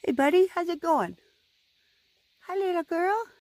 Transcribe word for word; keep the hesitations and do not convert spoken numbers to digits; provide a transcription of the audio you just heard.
Hey, buddy, how's it going? Hi, little girl.